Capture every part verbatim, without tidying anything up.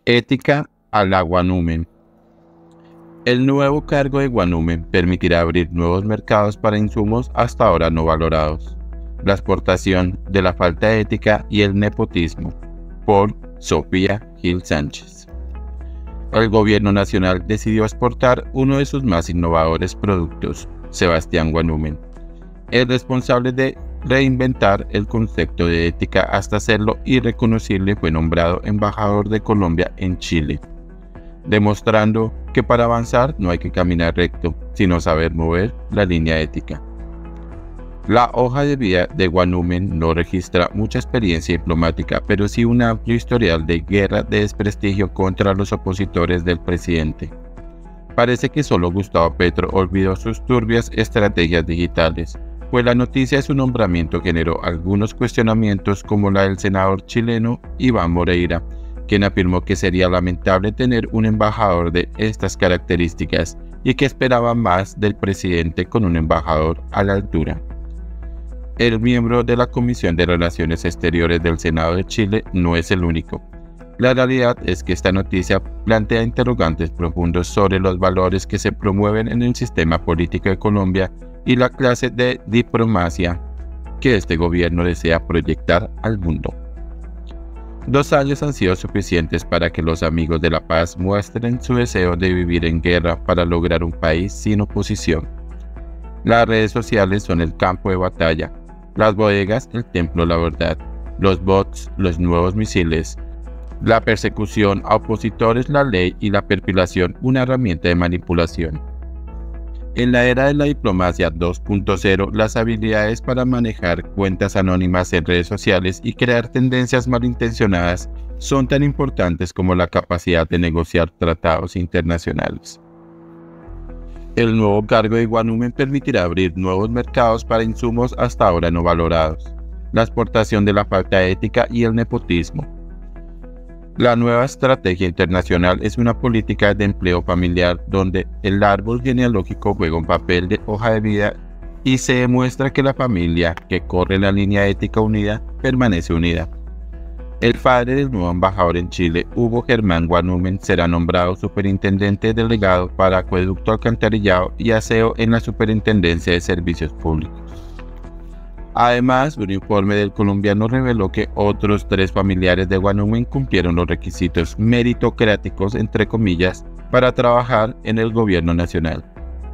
Ética a la Guanumen. El nuevo cargo de Guanumen permitirá abrir nuevos mercados para insumos hasta ahora no valorados, la exportación de la falta de ética y el nepotismo, por Sofía Gil Sánchez. El gobierno nacional decidió exportar uno de sus más innovadores productos, Sebastián Guanumen, el responsable de reinventar el concepto de ética hasta hacerlo irreconocible. Fue nombrado embajador de Colombia en Chile, demostrando que para avanzar no hay que caminar recto, sino saber mover la línea ética. La hoja de vida de Guanumen no registra mucha experiencia diplomática, pero sí un amplio historial de guerra de desprestigio contra los opositores del presidente. Parece que solo Gustavo Petro olvidó sus turbias estrategias digitales, pues la noticia de su nombramiento generó algunos cuestionamientos, como la del senador chileno Iván Moreira, quien afirmó que sería lamentable tener un embajador de estas características y que esperaba más del presidente con un embajador a la altura. El miembro de la Comisión de Relaciones Exteriores del Senado de Chile no es el único. La realidad es que esta noticia plantea interrogantes profundos sobre los valores que se promueven en el sistema político de Colombia y la clase de diplomacia que este gobierno desea proyectar al mundo. Dos años han sido suficientes para que los amigos de la paz muestren su deseo de vivir en guerra para lograr un país sin oposición. Las redes sociales son el campo de batalla, las bodegas el templo de la verdad, los bots los nuevos misiles, la persecución a opositores la ley y la perfilación una herramienta de manipulación. En la era de la diplomacia dos punto cero, las habilidades para manejar cuentas anónimas en redes sociales y crear tendencias malintencionadas son tan importantes como la capacidad de negociar tratados internacionales. El nuevo cargo de Guanumen permitirá abrir nuevos mercados para insumos hasta ahora no valorados, la exportación de la falta de ética y el nepotismo. La nueva estrategia internacional es una política de empleo familiar donde el árbol genealógico juega un papel de hoja de vida y se demuestra que la familia que corre la línea ética unida permanece unida. El padre del nuevo embajador en Chile, Hugo Germán Guanumen, será nombrado superintendente delegado para acueducto, alcantarillado y aseo en la Superintendencia de Servicios Públicos. Además, un informe del colombiano reveló que otros tres familiares de Guanumen cumplieron los requisitos meritocráticos, entre comillas, para trabajar en el gobierno nacional.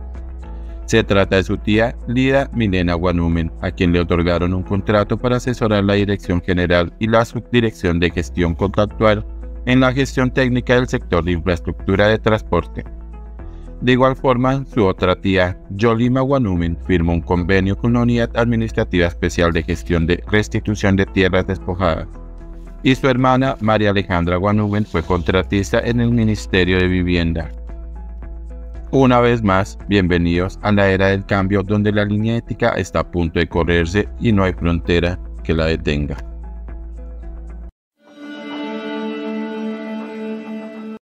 Se trata de su tía Lida Milena Guanumen, a quien le otorgaron un contrato para asesorar la Dirección General y la Subdirección de Gestión Contractual en la gestión técnica del sector de infraestructura de transporte. De igual forma, su otra tía, Yolima Guanumen, firmó un convenio con la Unidad Administrativa Especial de Gestión de Restitución de Tierras Despojadas, y su hermana, María Alejandra Guanumen, fue contratista en el Ministerio de Vivienda. Una vez más, bienvenidos a la era del cambio, donde la línea ética está a punto de correrse y no hay frontera que la detenga.